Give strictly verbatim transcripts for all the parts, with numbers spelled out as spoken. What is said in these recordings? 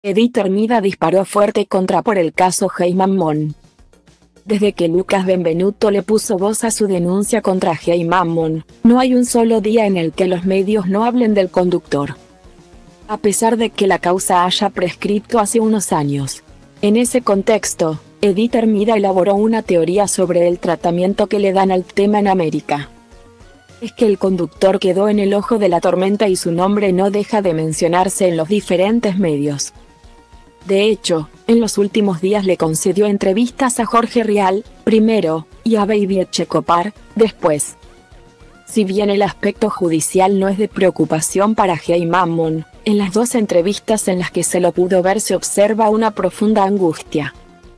Eddie Hermida disparó fuerte contra por el caso Hey Mammon. Desde que Lucas Benvenuto le puso voz a su denuncia contra Hey Mammon, no hay un solo día en el que los medios no hablen del conductor. A pesar de que la causa haya prescrito hace unos años. En ese contexto, Eddie Hermida elaboró una teoría sobre el tratamiento que le dan al tema en América. Es que el conductor quedó en el ojo de la tormenta y su nombre no deja de mencionarse en los diferentes medios. De hecho, en los últimos días le concedió entrevistas a Jorge Rial, primero, y a Baby Etchekopar, después. Si bien el aspecto judicial no es de preocupación para Hey Mammon, en las dos entrevistas en las que se lo pudo ver se observa una profunda angustia.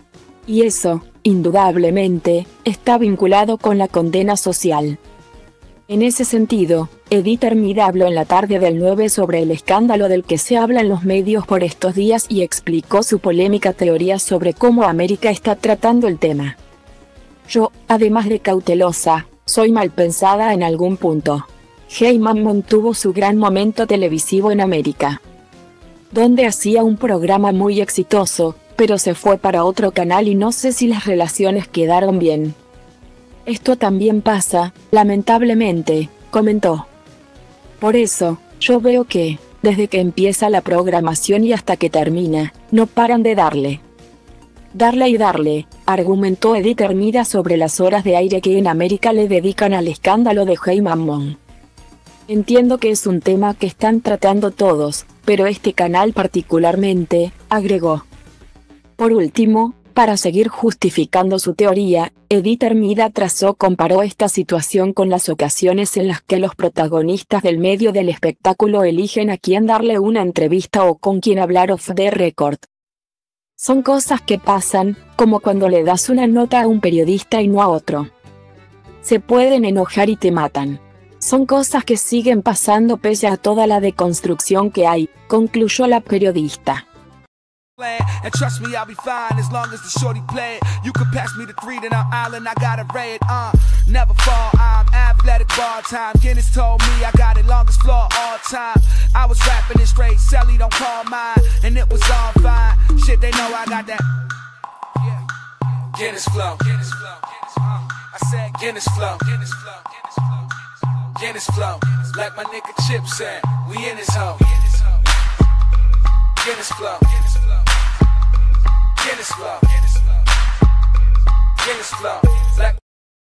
Y eso, indudablemente, está vinculado con la condena social. En ese sentido, Eddie Hermida habló en la tarde del nueve sobre el escándalo del que se habla en los medios por estos días y explicó su polémica teoría sobre cómo América está tratando el tema. Yo, además de cautelosa, soy mal pensada en algún punto. Hey Mammon tuvo su gran momento televisivo en América, donde hacía un programa muy exitoso, pero se fue para otro canal y no sé si las relaciones quedaron bien. Esto también pasa, lamentablemente, comentó. Por eso, yo veo que, desde que empieza la programación y hasta que termina, no paran de darle. Darle y darle, argumentó Eddie Hermida sobre las horas de aire que en América le dedican al escándalo de Hey Mammon. Entiendo que es un tema que están tratando todos, pero este canal particularmente, agregó. Por último, para seguir justificando su teoría, Eddie Hermida trazó comparó esta situación con las ocasiones en las que los protagonistas del medio del espectáculo eligen a quién darle una entrevista o con quién hablar off the record. Son cosas que pasan, como cuando le das una nota a un periodista y no a otro. Se pueden enojar y te matan. Son cosas que siguen pasando pese a toda la deconstrucción que hay, concluyó la periodista. And trust me, I'll be fine as long as the shorty play it. You can pass me the three, then I'm island, I got a red, uh never fall, I'm athletic ball time. Guinness told me I got it longest floor all time. I was rapping it straight, Sally don't call mine. And it was all fine, shit they know I got that yeah. Guinness flow, Guinness flow, uh, I said Guinness flow, Guinness flow, Guinness flow, Guinness flow, like my nigga Chip said, we in this hoe. Guinness flow, Guinness flow, Guinness flow, Guinness flow, Guinness flow.